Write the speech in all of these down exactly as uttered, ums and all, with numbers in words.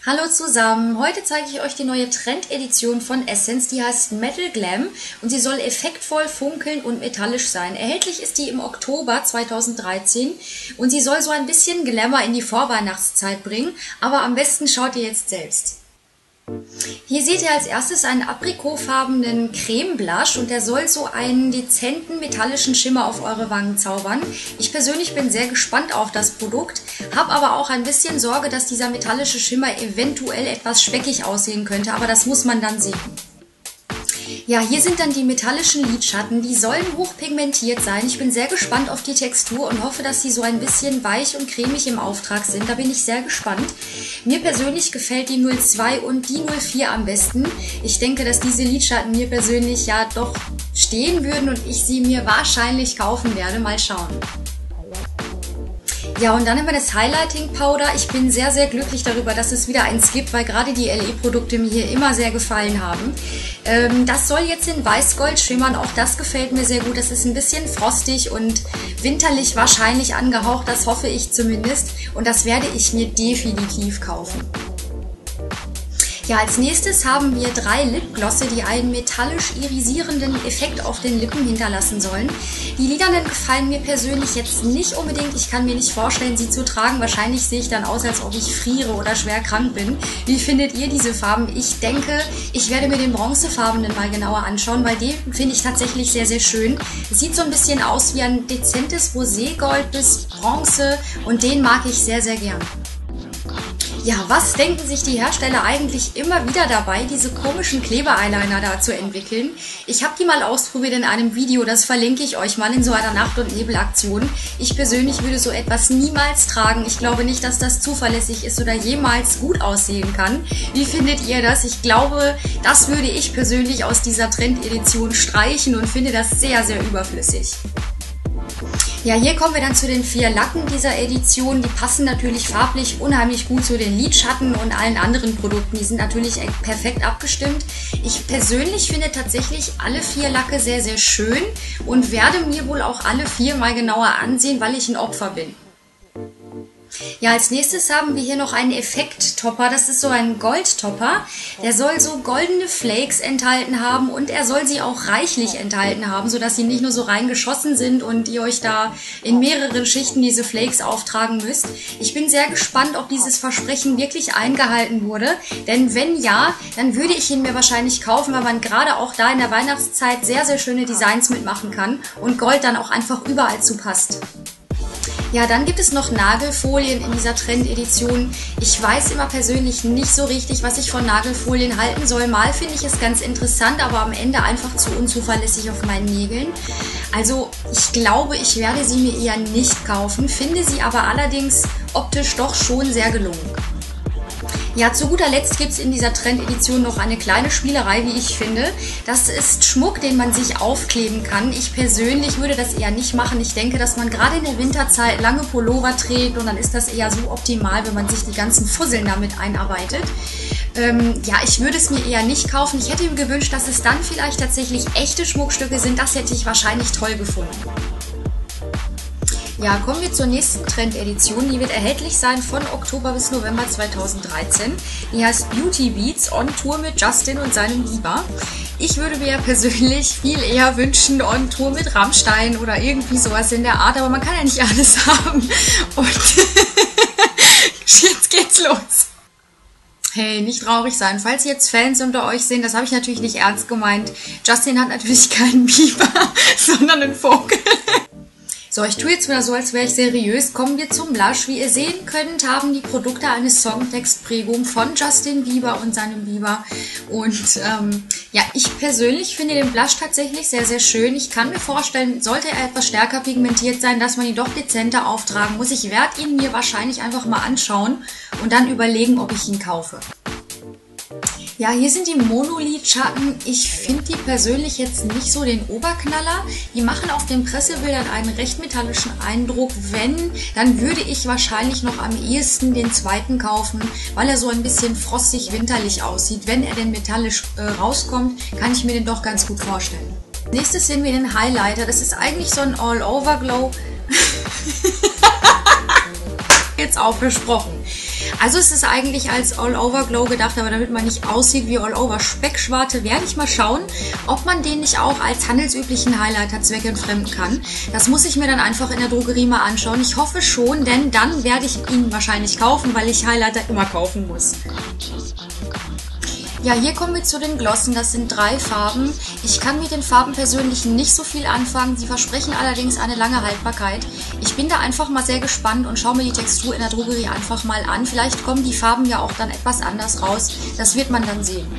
Hallo zusammen, heute zeige ich euch die neue Trendedition von Essence, die heißt Metal Glam und sie soll effektvoll, funkeln und metallisch sein. Erhältlich ist die im Oktober zweitausenddreizehn und sie soll so ein bisschen Glamour in die Vorweihnachtszeit bringen, aber am besten schaut ihr jetzt selbst. Hier seht ihr als erstes einen aprikotfarbenen Creme Blush und der soll so einen dezenten metallischen Schimmer auf eure Wangen zaubern. Ich persönlich bin sehr gespannt auf das Produkt, habe aber auch ein bisschen Sorge, dass dieser metallische Schimmer eventuell etwas speckig aussehen könnte, aber das muss man dann sehen. Ja, hier sind dann die metallischen Lidschatten, die sollen hochpigmentiert sein. Ich bin sehr gespannt auf die Textur und hoffe, dass sie so ein bisschen weich und cremig im Auftrag sind. Da bin ich sehr gespannt. Mir persönlich gefällt die null zwei und die null vier am besten. Ich denke, dass diese Lidschatten mir persönlich ja doch stehen würden und ich sie mir wahrscheinlich kaufen werde. Mal schauen. Ja, und dann haben wir das Highlighting Powder. Ich bin sehr, sehr glücklich darüber, dass es wieder eins gibt, weil gerade die L E-Produkte mir hier immer sehr gefallen haben. Ähm, das soll jetzt in Weiß-Gold schimmern. Auch das gefällt mir sehr gut. Das ist ein bisschen frostig und winterlich wahrscheinlich angehaucht. Das hoffe ich zumindest. Und das werde ich mir definitiv kaufen. Ja, als nächstes haben wir drei Lipglosse, die einen metallisch irisierenden Effekt auf den Lippen hinterlassen sollen. Die lilanen gefallen mir persönlich jetzt nicht unbedingt. Ich kann mir nicht vorstellen, sie zu tragen. Wahrscheinlich sehe ich dann aus, als ob ich friere oder schwer krank bin. Wie findet ihr diese Farben? Ich denke, ich werde mir den bronzefarbenen mal genauer anschauen, weil den finde ich tatsächlich sehr, sehr schön. Es sieht so ein bisschen aus wie ein dezentes Roségold bis Bronze und den mag ich sehr, sehr gern. Ja, was denken sich die Hersteller eigentlich immer wieder dabei, diese komischen Kleber-Eyeliner da zu entwickeln? Ich habe die mal ausprobiert in einem Video, das verlinke ich euch mal in so einer Nacht- und Nebelaktion. Ich persönlich würde so etwas niemals tragen. Ich glaube nicht, dass das zuverlässig ist oder jemals gut aussehen kann. Wie findet ihr das? Ich glaube, das würde ich persönlich aus dieser Trendedition streichen und finde das sehr, sehr überflüssig. Ja, hier kommen wir dann zu den vier Lacken dieser Edition. Die passen natürlich farblich unheimlich gut zu den Lidschatten und allen anderen Produkten. Die sind natürlich perfekt abgestimmt. Ich persönlich finde tatsächlich alle vier Lacke sehr, sehr schön und werde mir wohl auch alle vier mal genauer ansehen, weil ich ein Opfer bin. Ja, als nächstes haben wir hier noch einen Effekt-Topper. Das ist so ein Gold-Topper. Der soll so goldene Flakes enthalten haben und er soll sie auch reichlich enthalten haben, sodass sie nicht nur so reingeschossen sind und ihr euch da in mehreren Schichten diese Flakes auftragen müsst. Ich bin sehr gespannt, ob dieses Versprechen wirklich eingehalten wurde, denn wenn ja, dann würde ich ihn mir wahrscheinlich kaufen, weil man gerade auch da in der Weihnachtszeit sehr, sehr schöne Designs mitmachen kann und Gold dann auch einfach überall zu passt. Ja, dann gibt es noch Nagelfolien in dieser Trendedition. Ich weiß immer persönlich nicht so richtig, was ich von Nagelfolien halten soll. Mal finde ich es ganz interessant, aber am Ende einfach zu unzuverlässig auf meinen Nägeln. Also ich glaube, ich werde sie mir eher nicht kaufen, finde sie aber allerdings optisch doch schon sehr gelungen. Ja, zu guter Letzt gibt es in dieser Trendedition noch eine kleine Spielerei, wie ich finde. Das ist Schmuck, den man sich aufkleben kann. Ich persönlich würde das eher nicht machen. Ich denke, dass man gerade in der Winterzeit lange Pullover trägt und dann ist das eher so optimal, wenn man sich die ganzen Fusseln damit einarbeitet. Ähm, ja, ich würde es mir eher nicht kaufen. Ich hätte mir gewünscht, dass es dann vielleicht tatsächlich echte Schmuckstücke sind. Das hätte ich wahrscheinlich toll gefunden. Ja, kommen wir zur nächsten Trendedition. Die wird erhältlich sein von Oktober bis November zweitausenddreizehn. Die heißt Beauty Beats on Tour mit Justin und seinem Bieber. Ich würde mir persönlich viel eher wünschen on Tour mit Rammstein oder irgendwie sowas in der Art, aber man kann ja nicht alles haben. Und jetzt geht's los. Hey, nicht traurig sein. Falls jetzt Fans unter euch sind, das habe ich natürlich nicht ernst gemeint. Justin hat natürlich keinen Bieber, sondern einen Vogel. So, ich tue jetzt wieder so, als wäre ich seriös. Kommen wir zum Blush. Wie ihr sehen könnt, haben die Produkte eine Songtextprägung von Justin Bieber und seinem Bieber. Und ähm, ja, ich persönlich finde den Blush tatsächlich sehr, sehr schön. Ich kann mir vorstellen, sollte er etwas stärker pigmentiert sein, dass man ihn doch dezenter auftragen muss. Ich werde ihn mir wahrscheinlich einfach mal anschauen und dann überlegen, ob ich ihn kaufe. Ja, hier sind die Monolidschatten. Ich finde die persönlich jetzt nicht so den Oberknaller. Die machen auf den Pressebildern einen recht metallischen Eindruck. Wenn, dann würde ich wahrscheinlich noch am ehesten den zweiten kaufen, weil er so ein bisschen frostig winterlich aussieht. Wenn er denn metallisch äh, rauskommt, kann ich mir den doch ganz gut vorstellen. Nächstes sehen wir den Highlighter. Das ist eigentlich so ein All-Over-Glow. Jetzt auch besprochen. Also es ist eigentlich als All-Over-Glow gedacht, aber damit man nicht aussieht wie All-Over-Speckschwarte, werde ich mal schauen, ob man den nicht auch als handelsüblichen Highlighter zweckentfremden kann. Das muss ich mir dann einfach in der Drogerie mal anschauen. Ich hoffe schon, denn dann werde ich ihn wahrscheinlich kaufen, weil ich Highlighter immer kaufen muss. Ja, hier kommen wir zu den Glossen. Das sind drei Farben. Ich kann mit den Farben persönlich nicht so viel anfangen. Sie versprechen allerdings eine lange Haltbarkeit. Ich bin da einfach mal sehr gespannt und schaue mir die Textur in der Drogerie einfach mal an. Vielleicht kommen die Farben ja auch dann etwas anders raus. Das wird man dann sehen.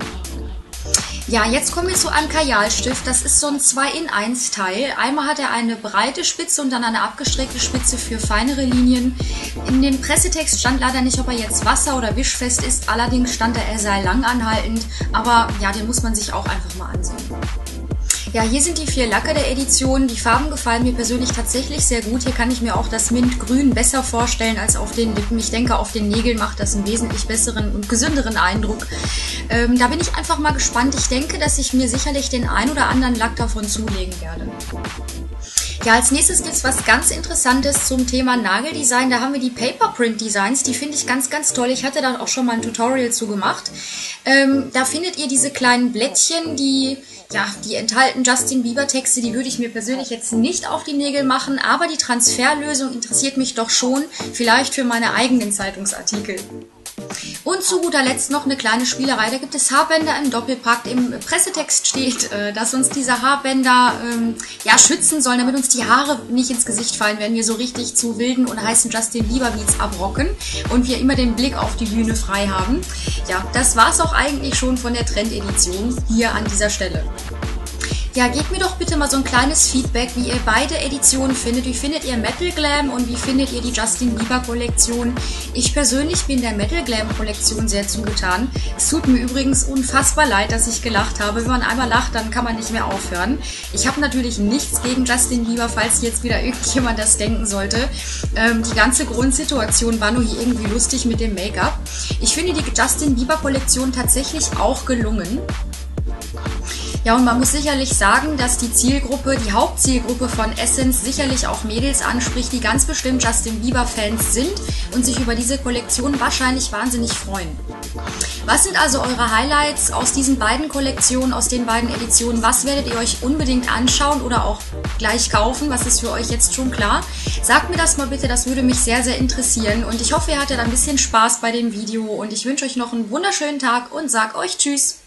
Ja, jetzt kommen wir zu einem Kajalstift. Das ist so ein zwei in eins Teil. Einmal hat er eine breite Spitze und dann eine abgestreckte Spitze für feinere Linien. In dem Pressetext stand leider nicht, ob er jetzt wasser- oder wischfest ist. Allerdings stand da, er sei langanhaltend. Aber ja, den muss man sich auch einfach mal ansehen. Ja, hier sind die vier Lacke der Edition. Die Farben gefallen mir persönlich tatsächlich sehr gut. Hier kann ich mir auch das Mintgrün besser vorstellen als auf den Lippen. Ich denke, auf den Nägeln macht das einen wesentlich besseren und gesünderen Eindruck. Ähm, da bin ich einfach mal gespannt. Ich denke, dass ich mir sicherlich den ein oder anderen Lack davon zulegen werde. Ja, als nächstes gibt es was ganz Interessantes zum Thema Nageldesign. Da haben wir die Paperprint Designs. Die finde ich ganz, ganz toll. Ich hatte da auch schon mal ein Tutorial zu gemacht. Ähm, da findet ihr diese kleinen Blättchen, die, ja, die enthalten Justin Bieber Texte. Die würde ich mir persönlich jetzt nicht auf die Nägel machen, aber die Transferlösung interessiert mich doch schon. Vielleicht für meine eigenen Zeitungsartikel. Und zu guter Letzt noch eine kleine Spielerei. Da gibt es Haarbänder im Doppelpack. Im Pressetext steht, äh, dass uns diese Haarbänder ähm, ja, schützen sollen, damit uns die Haare nicht ins Gesicht fallen, wenn wir so richtig zu wilden und heißen Justin Bieber Beats abrocken und wir immer den Blick auf die Bühne frei haben. Ja, das war's auch eigentlich schon von der Trendedition hier an dieser Stelle. Ja, gebt mir doch bitte mal so ein kleines Feedback, wie ihr beide Editionen findet. Wie findet ihr Metal Glam und wie findet ihr die Justin Bieber Kollektion? Ich persönlich bin der Metal Glam Kollektion sehr zugetan. Es tut mir übrigens unfassbar leid, dass ich gelacht habe. Wenn man einmal lacht, dann kann man nicht mehr aufhören. Ich habe natürlich nichts gegen Justin Bieber, falls jetzt wieder irgendjemand das denken sollte. Ähm, die ganze Grundsituation war nur hier irgendwie lustig mit dem Make-up. Ich finde die Justin Bieber Kollektion tatsächlich auch gelungen. Ja, und man muss sicherlich sagen, dass die Zielgruppe, die Hauptzielgruppe von Essence sicherlich auch Mädels anspricht, die ganz bestimmt Justin Bieber-Fans sind und sich über diese Kollektion wahrscheinlich wahnsinnig freuen. Was sind also eure Highlights aus diesen beiden Kollektionen, aus den beiden Editionen? Was werdet ihr euch unbedingt anschauen oder auch gleich kaufen? Was ist für euch jetzt schon klar? Sagt mir das mal bitte, das würde mich sehr, sehr interessieren. Und ich hoffe, ihr hattet ein bisschen Spaß bei dem Video und ich wünsche euch noch einen wunderschönen Tag und sag euch Tschüss!